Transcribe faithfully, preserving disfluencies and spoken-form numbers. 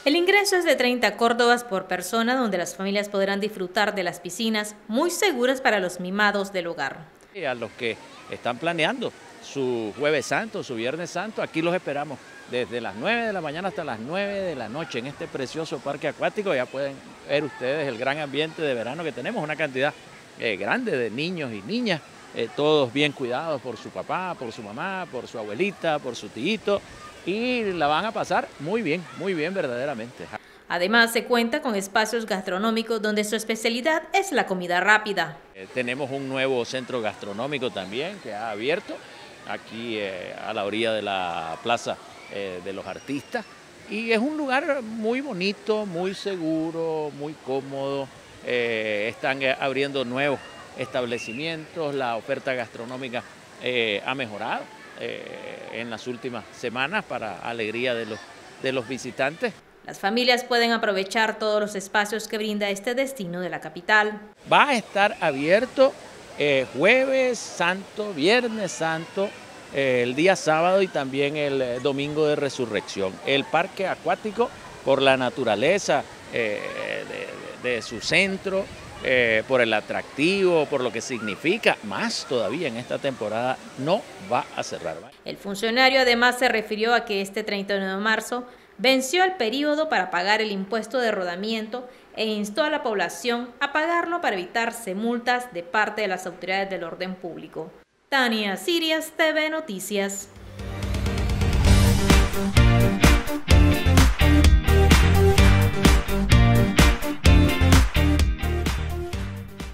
El ingreso es de treinta córdobas por persona, donde las familias podrán disfrutar de las piscinas muy seguras para los mimados del hogar. Y a los que están planeando su Jueves Santo, su Viernes Santo, aquí los esperamos desde las nueve de la mañana hasta las nueve de la noche en este precioso parque acuático. Ya pueden ver ustedes el gran ambiente de verano que tenemos, una cantidad eh, grande de niños y niñas, eh, todos bien cuidados por su papá, por su mamá, por su abuelita, por su tito, y la van a pasar muy bien, muy bien verdaderamente. Además, se cuenta con espacios gastronómicos donde su especialidad es la comida rápida. Eh, tenemos un nuevo centro gastronómico también que ha abierto aquí eh, a la orilla de la Plaza eh, de los Artistas, y es un lugar muy bonito, muy seguro, muy cómodo. Eh, están abriendo nuevos establecimientos, la oferta gastronómica eh, ha mejorado eh, en las últimas semanas para alegría de los, de los visitantes. Las familias pueden aprovechar todos los espacios que brinda este destino de la capital. Va a estar abierto eh, Jueves Santo, Viernes Santo, eh, el día sábado y también el eh, domingo de Resurrección. El parque acuático, por la naturaleza eh, de, de, de su centro, eh, por el atractivo, por lo que significa, más todavía en esta temporada, no va a cerrar. El funcionario además se refirió a que este treinta y uno de marzo venció el periodo para pagar el impuesto de rodamiento e instó a la población a pagarlo para evitarse multas de parte de las autoridades del orden público. Tania Sirias, T V Noticias.